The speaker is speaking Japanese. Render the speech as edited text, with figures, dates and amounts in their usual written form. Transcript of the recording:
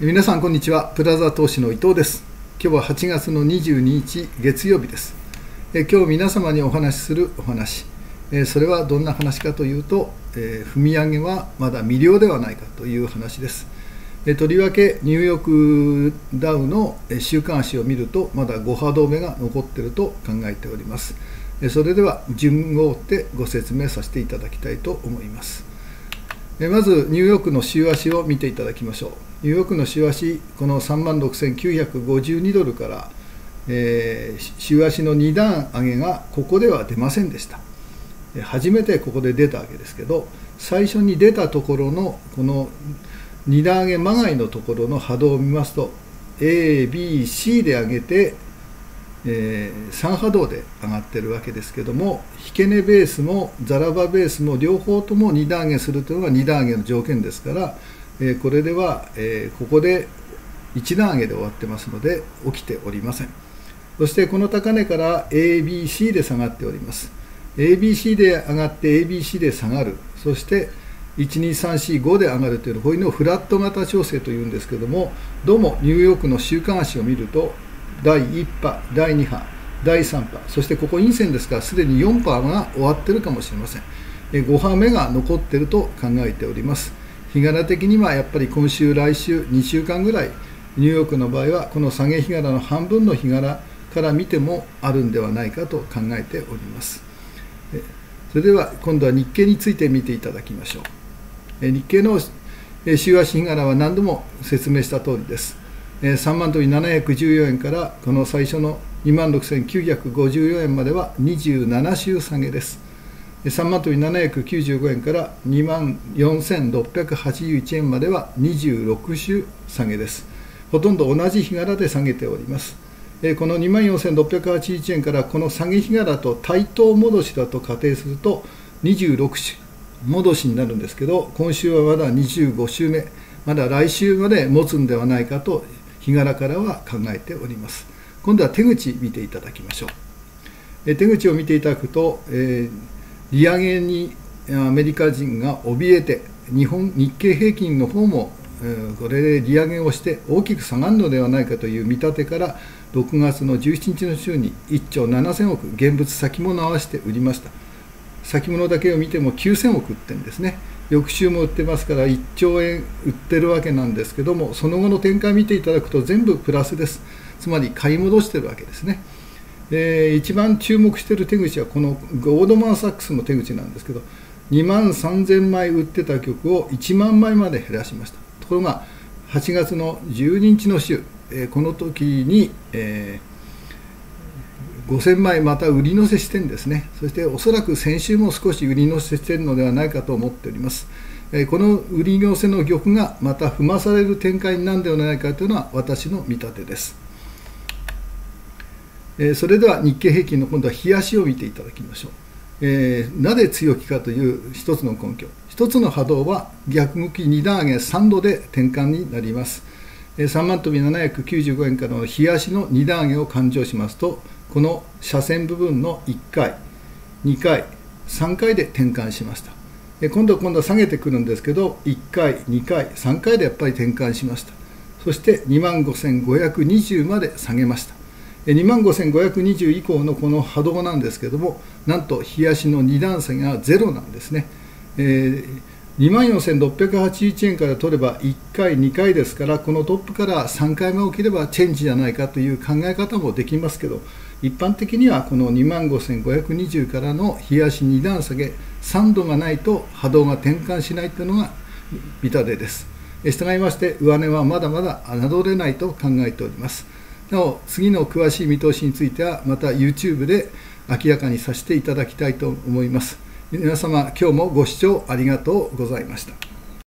皆さんこんにちは。プラザ投資の伊藤です。今日は8月の22日月曜日です。今日皆様にお話しするお話、それはどんな話かというと、踏み上げはまだ未了ではないかという話です。とりわけニューヨークダウの週間足を見るとまだ5波動目が残っていると考えております。それでは順を追ってご説明させていただきたいと思います。まずニューヨークの週足を見ていただきましょう。ニューヨークの週足、この36,952ドルから、週足の2段上げがここでは出ませんでした。初めてここで出たわけですけど、最初に出たところのこの2段上げまがいのところの波動を見ますと A、B、C で上げて、3波動で上がっているわけですけども、引け値ベースもザラバベースも両方とも2段上げするというのが2段上げの条件ですから、これでは、ここで1段上げで終わってますので起きておりません。そしてこの高値から ABC で下がっております。ABC で上がって ABC で下がる、そして12345で上がるというの、こういうのをフラット型調整というんですけども、どうもニューヨークの週間足を見ると第1波、第2波、第3波、そしてここ陰線ですからすでに4波が終わっているかもしれません。5波目が残っていると考えております。日柄的にはやっぱり今週、来週、2週間ぐらい、ニューヨークの場合はこの下げ日柄の半分の日柄から見てもあるんではないかと考えております。それでは今度は日経について見ていただきましょう。日経の週足日柄は何度も説明した通りです。3万飛び714円からこの最初の26,954円までは27週下げです。3万飛び795円から24,681円までは26週下げです。ほとんど同じ日柄で下げております。この24,681円からこの下げ日柄と対等戻しだと仮定すると26週戻しになるんですけど、今週はまだ25週目、まだ来週まで持つんではないかと日柄からは考えております。今度は手口見ていただきましょう。手口を見ていただくと、利上げにアメリカ人が怯えて、日経平均の方もこれで利上げをして大きく下がるのではないかという見立てから、6月の17日の週に1兆7000億現物先物合わせて売りました。先物だけを見ても9000億売ってるんですね。翌週も売ってますから1兆円売ってるわけなんですけども、その後の展開を見ていただくと全部プラスです。つまり買い戻してるわけですね。一番注目している手口はこのゴールドマン・サックスの手口なんですけど、2万3000枚売ってた曲を1万枚まで減らしました。ところが8月の12日の週、この時に、5000枚また売り乗せしてるんですね。そしておそらく先週も少し売り乗せしているのではないかと思っております。この売り乗せの玉がまた踏まされる展開になるのではないかというのは私の見立てです。それでは日経平均の今度は日足を見ていただきましょう。なぜ強気かという一つの根拠、一つの波動は逆向き2段上げ3度で転換になります。3万飛び795円からの日足の2段上げを勘定しますと、この斜線部分の1回、2回、3回で転換しました。今度は下げてくるんですけど、1回、2回、3回でやっぱり転換しました。そして25,520まで下げました。25,520以降のこの波動なんですけども、なんと日足の2段下げがゼロなんですね。24,681円から取れば1回、2回ですから、このトップから3回目起きればチェンジじゃないかという考え方もできますけど、一般的にはこの25,520からの日足2段下げ3度がないと波動が転換しないというのが見立てです。したがいまして上値はまだまだ侮れないと考えております。なお次の詳しい見通しについてはまた YouTube で明らかにさせていただきたいと思います。皆様今日もご視聴ありがとうございました。